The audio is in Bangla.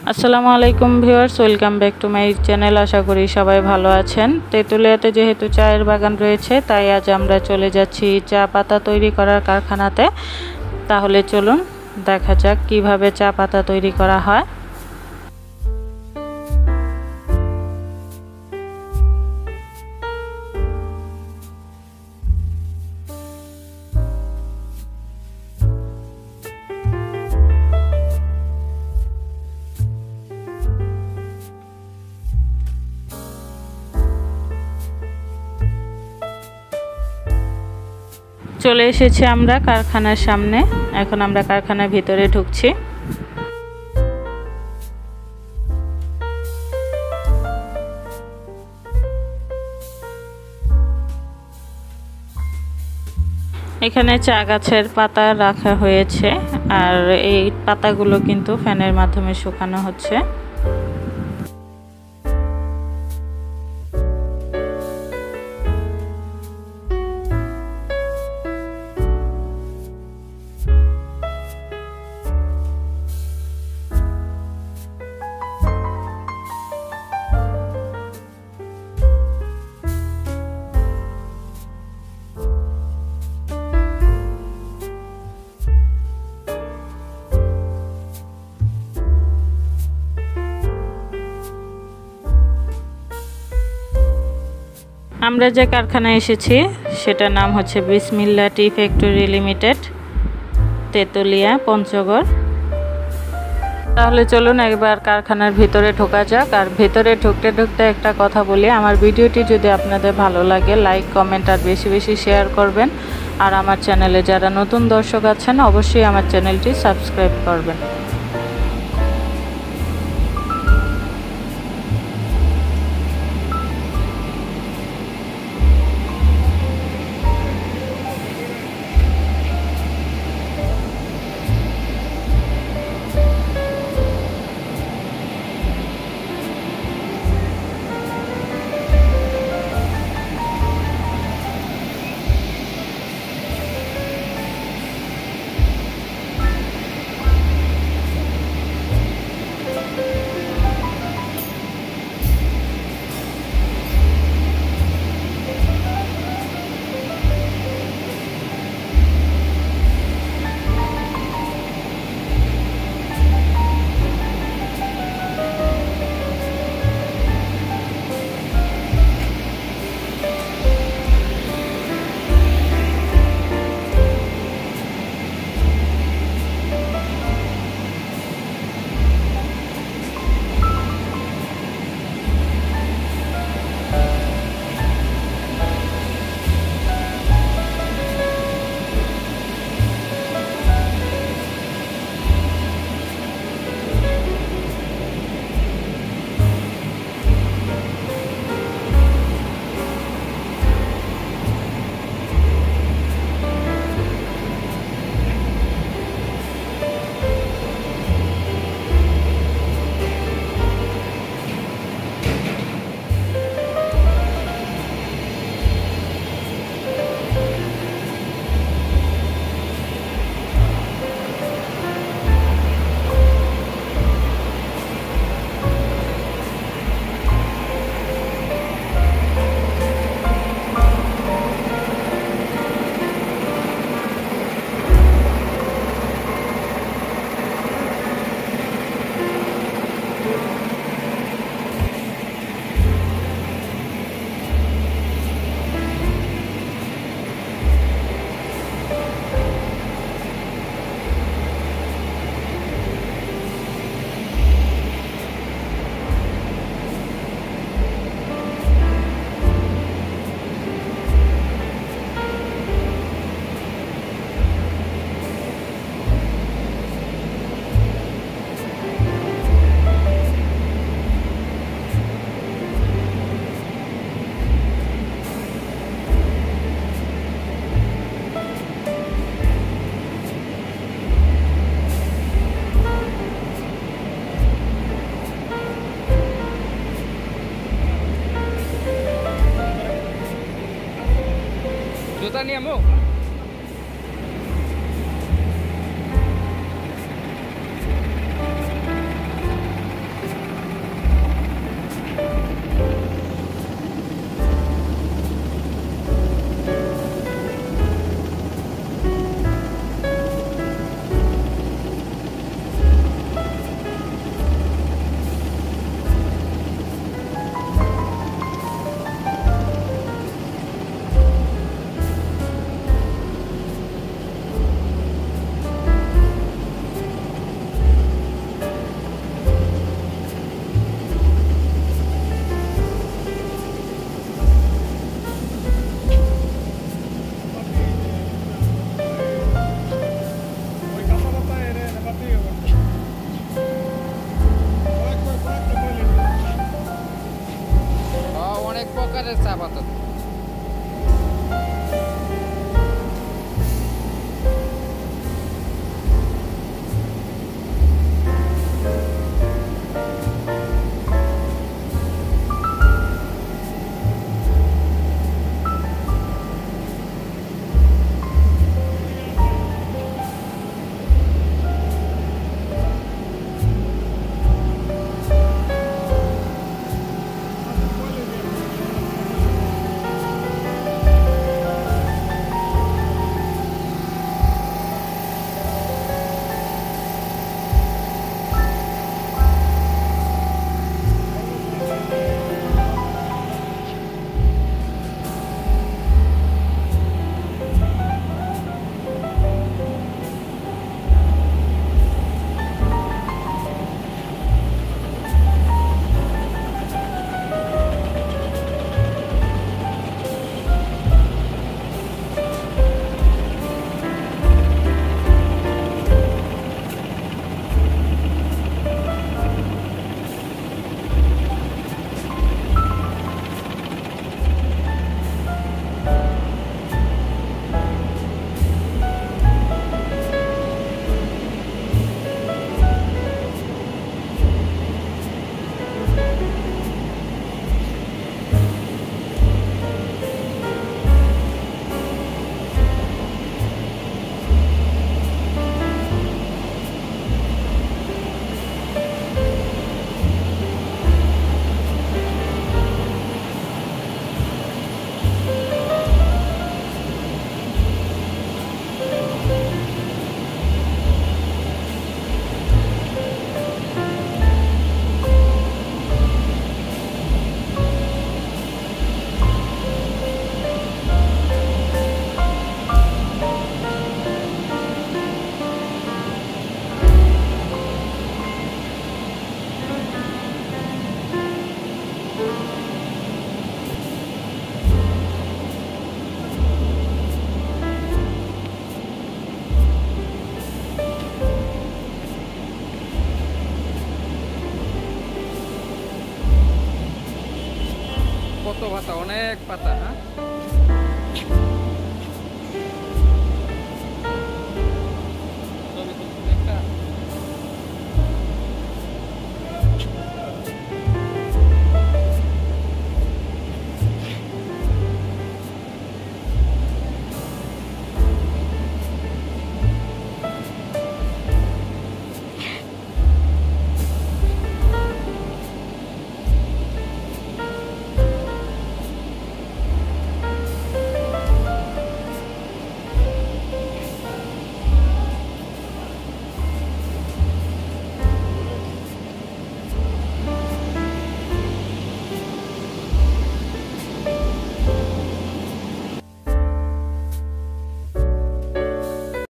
আসসালামু আলাইকুম viewers, welcome back to my channel. আশা করি সবাই ভালো আছেন। তেঁতুলিয়াতে যেহেতু চায়ের বাগান রয়েছে, তাই আজ আমরা চলে যাচ্ছি চা পাতা তৈরি করার কারখানাতে। তাহলে চলুন দেখা যাক কিভাবে চা পাতা তৈরি করা হয়। চলে এসেছি আমরা কারখানার সামনে। এখন আমরা কারখানার ভিতরে ঢুকছি। এখানে চা গাছের পাতা রাখা হয়েছে, আর এই পাতাগুলো কিন্তু ফ্যানের মাধ্যমে শুকানো হচ্ছে। আমরা যে কারখানায় এসেছি সেটার নাম হচ্ছে Bismillah tea factory limited, Tetulia, Panchagarh. তাহলে চলুন একবার কারখানার ভিতরে ঢোকা যাক। আর ভিতরে ঢুকতে ঢুকতে একটা কথা বলি, আমার ভিডিওটি যদি আপনাদের ভালো লাগে লাইক, কমেন্ট আর বেশি বেশি শেয়ার করবেন। আর আমার চ্যানেলে যারা নতুন দর্শক আছেন অবশ্যই আমার চ্যানেলটি সাবস্ক্রাইব করবেন। Jota niya mo. কত পাতা, অনেক পাতা। হ্যাঁ